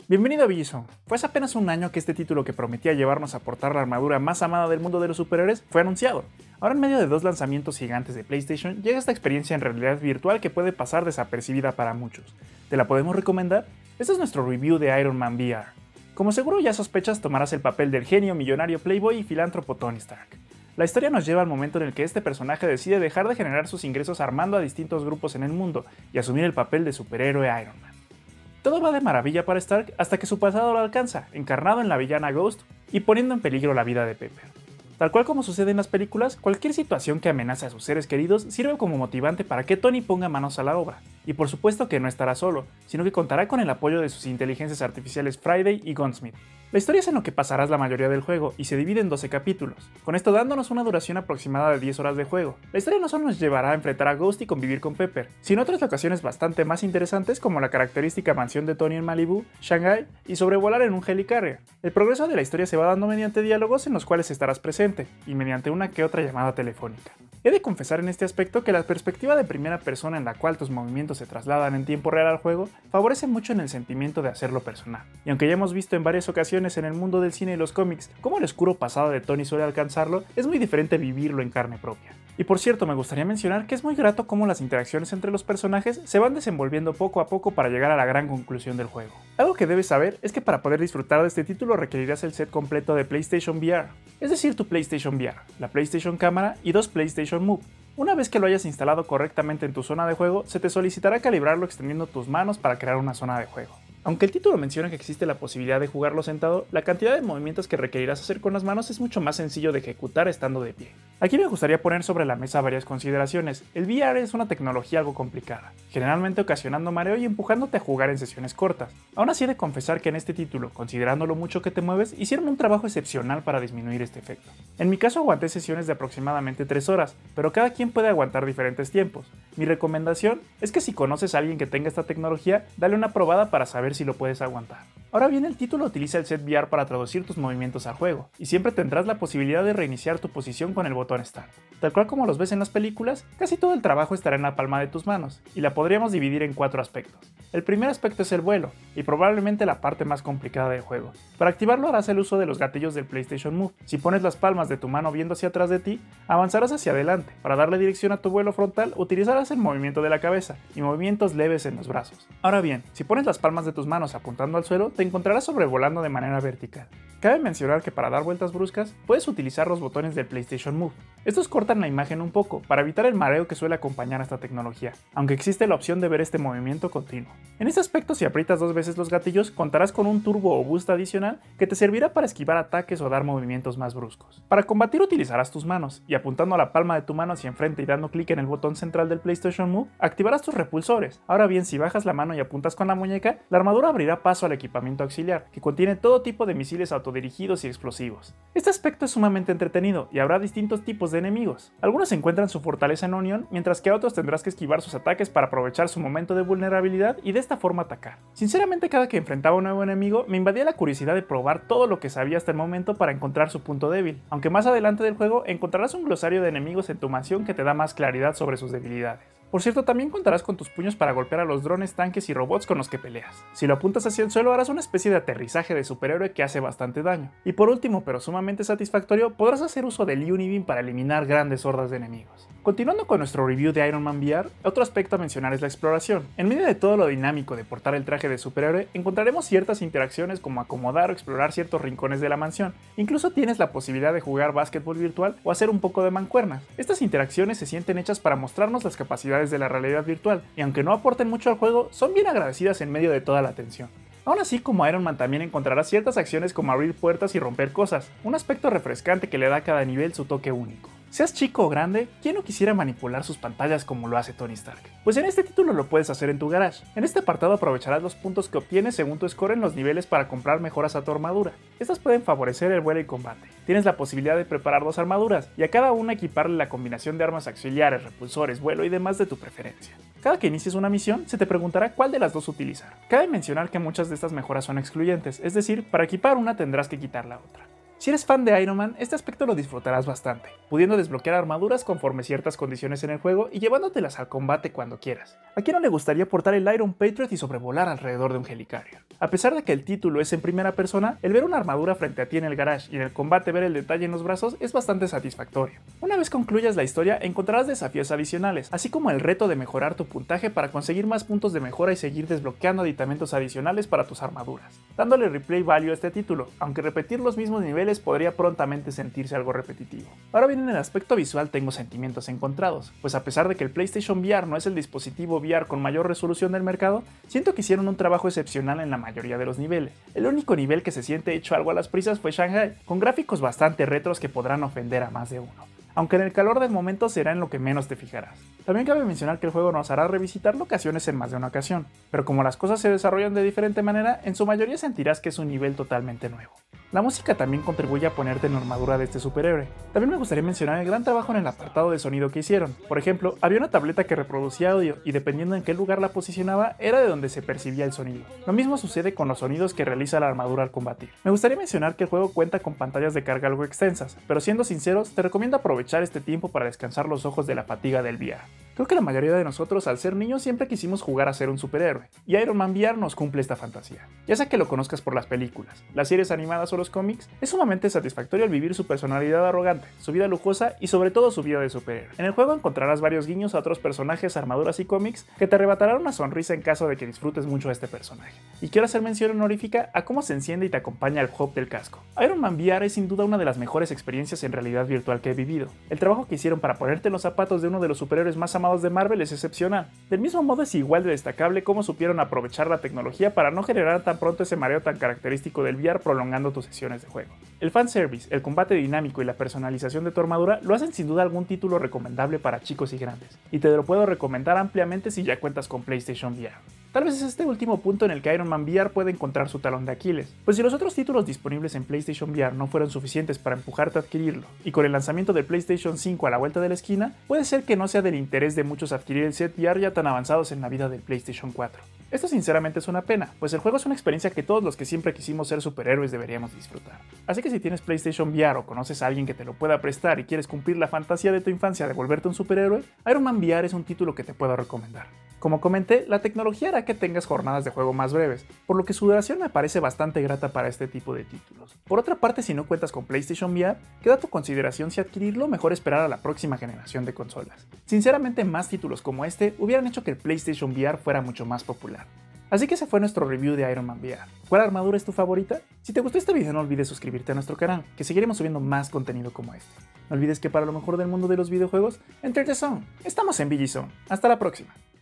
Bienvenido a Billison. Fue hace apenas un año que este título que prometía llevarnos a portar la armadura más amada del mundo de los superhéroes fue anunciado. Ahora en medio de dos lanzamientos gigantes de PlayStation llega esta experiencia en realidad virtual que puede pasar desapercibida para muchos. ¿Te la podemos recomendar? Este es nuestro review de Iron Man VR. Como seguro ya sospechas, tomarás el papel del genio, millonario, playboy y filántropo Tony Stark. La historia nos lleva al momento en el que este personaje decide dejar de generar sus ingresos armando a distintos grupos en el mundo y asumir el papel de superhéroe Iron Man. Todo va de maravilla para Stark hasta que su pasado lo alcanza, encarnado en la villana Ghost y poniendo en peligro la vida de Pepper. Tal cual como sucede en las películas, cualquier situación que amenace a sus seres queridos sirve como motivante para que Tony ponga manos a la obra. Y por supuesto que no estará solo, sino que contará con el apoyo de sus inteligencias artificiales Friday y Gunsmith. La historia es en lo que pasarás la mayoría del juego y se divide en 12 capítulos, con esto dándonos una duración aproximada de 10 horas de juego. La historia no solo nos llevará a enfrentar a Ghost y convivir con Pepper, sino otras locaciones bastante más interesantes como la característica mansión de Tony en Malibu, Shanghai y sobrevolar en un helicarrier. El progreso de la historia se va dando mediante diálogos en los cuales estarás presente, y mediante una que otra llamada telefónica. He de confesar en este aspecto que la perspectiva de primera persona en la cual tus movimientos se trasladan en tiempo real al juego favorece mucho en el sentimiento de hacerlo personal. Y aunque ya hemos visto en varias ocasiones en el mundo del cine y los cómics cómo el oscuro pasado de Tony suele alcanzarlo, es muy diferente vivirlo en carne propia. Y por cierto, me gustaría mencionar que es muy grato cómo las interacciones entre los personajes se van desenvolviendo poco a poco para llegar a la gran conclusión del juego. Algo que debes saber es que para poder disfrutar de este título requerirás el set completo de PlayStation VR, es decir, tu PlayStation VR, la PlayStation Cámara y dos PlayStation Move. Una vez que lo hayas instalado correctamente en tu zona de juego, se te solicitará calibrarlo extendiendo tus manos para crear una zona de juego. Aunque el título menciona que existe la posibilidad de jugarlo sentado, la cantidad de movimientos que requerirás hacer con las manos es mucho más sencillo de ejecutar estando de pie. Aquí me gustaría poner sobre la mesa varias consideraciones. El VR es una tecnología algo complicada, generalmente ocasionando mareo y empujándote a jugar en sesiones cortas. Aún así he de confesar que en este título, considerando lo mucho que te mueves, hicieron un trabajo excepcional para disminuir este efecto. En mi caso aguanté sesiones de aproximadamente 3 horas, pero cada quien puede aguantar diferentes tiempos. Mi recomendación es que si conoces a alguien que tenga esta tecnología, dale una probada para saber si lo puedes aguantar. Ahora bien, el título utiliza el set VR para traducir tus movimientos al juego, y siempre tendrás la posibilidad de reiniciar tu posición con el botón Start. Tal cual como los ves en las películas, casi todo el trabajo estará en la palma de tus manos, y la podríamos dividir en 4 aspectos. El primer aspecto es el vuelo, y probablemente la parte más complicada del juego. Para activarlo harás el uso de los gatillos del PlayStation Move. Si pones las palmas de tu mano viendo hacia atrás de ti, avanzarás hacia adelante. Para darle dirección a tu vuelo frontal, utilizarás el movimiento de la cabeza, y movimientos leves en los brazos. Ahora bien, si pones las palmas de tus manos apuntando al suelo, te encontrarás sobrevolando de manera vertical. Cabe mencionar que para dar vueltas bruscas, puedes utilizar los botones del PlayStation Move. Estos cortan la imagen un poco, para evitar el mareo que suele acompañar a esta tecnología, aunque existe la opción de ver este movimiento continuo. En este aspecto, si aprietas 2 veces los gatillos, contarás con un turbo o boost adicional que te servirá para esquivar ataques o dar movimientos más bruscos. Para combatir utilizarás tus manos, y apuntando a la palma de tu mano hacia enfrente y dando clic en el botón central del PlayStation Move, activarás tus repulsores. Ahora bien, si bajas la mano y apuntas con la muñeca, la armadura abrirá paso al equipamiento auxiliar, que contiene todo tipo de misiles autodirigidos y explosivos. Este aspecto es sumamente entretenido y habrá distintos tipos de enemigos. Algunos encuentran su fortaleza en la unión, mientras que a otros tendrás que esquivar sus ataques para aprovechar su momento de vulnerabilidad y de esta forma atacar. Sinceramente, cada que enfrentaba a un nuevo enemigo, me invadía la curiosidad de probar todo lo que sabía hasta el momento para encontrar su punto débil, aunque más adelante del juego encontrarás un glosario de enemigos en tu mansión que te da más claridad sobre sus debilidades. Por cierto, también contarás con tus puños para golpear a los drones, tanques y robots con los que peleas. Si lo apuntas hacia el suelo, harás una especie de aterrizaje de superhéroe que hace bastante daño. Y por último, pero sumamente satisfactorio, podrás hacer uso del Unibeam para eliminar grandes hordas de enemigos. Continuando con nuestro review de Iron Man VR, otro aspecto a mencionar es la exploración. En medio de todo lo dinámico de portar el traje de superhéroe, encontraremos ciertas interacciones como acomodar o explorar ciertos rincones de la mansión. Incluso tienes la posibilidad de jugar básquetbol virtual o hacer un poco de mancuernas. Estas interacciones se sienten hechas para mostrarnos las capacidades de la realidad virtual, y aunque no aporten mucho al juego, son bien agradecidas en medio de toda la tensión. Aún así, como Iron Man también encontrarás ciertas acciones como abrir puertas y romper cosas, un aspecto refrescante que le da a cada nivel su toque único. Seas chico o grande, ¿quién no quisiera manipular sus pantallas como lo hace Tony Stark? Pues en este título lo puedes hacer en tu garage. En este apartado aprovecharás los puntos que obtienes según tu score en los niveles para comprar mejoras a tu armadura. Estas pueden favorecer el vuelo y combate. Tienes la posibilidad de preparar 2 armaduras, y a cada una equiparle la combinación de armas auxiliares, repulsores, vuelo y demás de tu preferencia. Cada que inicies una misión, se te preguntará cuál de las dos utilizar. Cabe mencionar que muchas de estas mejoras son excluyentes, es decir, para equipar una tendrás que quitar la otra. Si eres fan de Iron Man, este aspecto lo disfrutarás bastante, pudiendo desbloquear armaduras conforme ciertas condiciones en el juego y llevándotelas al combate cuando quieras. ¿A quién no le gustaría portar el Iron Patriot y sobrevolar alrededor de un Helicarrier? A pesar de que el título es en primera persona, el ver una armadura frente a ti en el garage y en el combate ver el detalle en los brazos es bastante satisfactorio. Una vez concluyas la historia, encontrarás desafíos adicionales, así como el reto de mejorar tu puntaje para conseguir más puntos de mejora y seguir desbloqueando aditamentos adicionales para tus armaduras, dándole replay value a este título, aunque repetir los mismos niveles podría prontamente sentirse algo repetitivo. Ahora bien, en el aspecto visual tengo sentimientos encontrados, pues a pesar de que el PlayStation VR no es el dispositivo VR con mayor resolución del mercado, siento que hicieron un trabajo excepcional en la mayoría de los niveles. El único nivel que se siente hecho algo a las prisas fue Shanghai, con gráficos bastante retros que podrán ofender a más de uno, aunque en el calor del momento será en lo que menos te fijarás. También cabe mencionar que el juego nos hará revisitar locaciones en más de una ocasión, pero como las cosas se desarrollan de diferente manera, en su mayoría sentirás que es un nivel totalmente nuevo. La música también contribuye a ponerte en la armadura de este superhéroe. También me gustaría mencionar el gran trabajo en el apartado de sonido que hicieron. Por ejemplo, había una tableta que reproducía audio y dependiendo en qué lugar la posicionaba, era de donde se percibía el sonido. Lo mismo sucede con los sonidos que realiza la armadura al combatir. Me gustaría mencionar que el juego cuenta con pantallas de carga algo extensas, pero siendo sinceros, te recomiendo aprovechar este tiempo para descansar los ojos de la fatiga del VR. Creo que la mayoría de nosotros al ser niños siempre quisimos jugar a ser un superhéroe, y Iron Man VR nos cumple esta fantasía. Ya sea que lo conozcas por las películas, las series animadas o los cómics, es sumamente satisfactorio al vivir su personalidad arrogante, su vida lujosa y sobre todo su vida de superhéroe. En el juego encontrarás varios guiños a otros personajes, armaduras y cómics que te arrebatarán una sonrisa en caso de que disfrutes mucho a este personaje. Y quiero hacer mención honorífica a cómo se enciende y te acompaña el hub del casco. Iron Man VR es sin duda una de las mejores experiencias en realidad virtual que he vivido. El trabajo que hicieron para ponerte en los zapatos de uno de los superhéroes más amados de Marvel es excepcional. Del mismo modo es igual de destacable cómo supieron aprovechar la tecnología para no generar tan pronto ese mareo tan característico del VR prolongando tus sesiones de juego. El fanservice, el combate dinámico y la personalización de tu armadura lo hacen sin duda algún título recomendable para chicos y grandes, y te lo puedo recomendar ampliamente si ya cuentas con PlayStation VR. Tal vez es este último punto en el que Iron Man VR puede encontrar su talón de Aquiles, pues si los otros títulos disponibles en PlayStation VR no fueron suficientes para empujarte a adquirirlo, y con el lanzamiento del PlayStation 5 a la vuelta de la esquina, puede ser que no sea del interés de muchos adquirir el set VR ya tan avanzados en la vida del PlayStation 4. Esto sinceramente es una pena, pues el juego es una experiencia que todos los que siempre quisimos ser superhéroes deberíamos disfrutar. Así que si tienes PlayStation VR o conoces a alguien que te lo pueda prestar y quieres cumplir la fantasía de tu infancia de volverte un superhéroe, Iron Man VR es un título que te puedo recomendar. Como comenté, la tecnología hará que tengas jornadas de juego más breves, por lo que su duración me parece bastante grata para este tipo de títulos. Por otra parte, si no cuentas con PlayStation VR, queda a tu consideración si adquirirlo o mejor esperar a la próxima generación de consolas. Sinceramente, más títulos como este hubieran hecho que el PlayStation VR fuera mucho más popular. Así que ese fue nuestro review de Iron Man VR. ¿Cuál armadura es tu favorita? Si te gustó este video no olvides suscribirte a nuestro canal, que seguiremos subiendo más contenido como este. No olvides que para lo mejor del mundo de los videojuegos, Enter the Zone. Estamos en VG Zone. Hasta la próxima.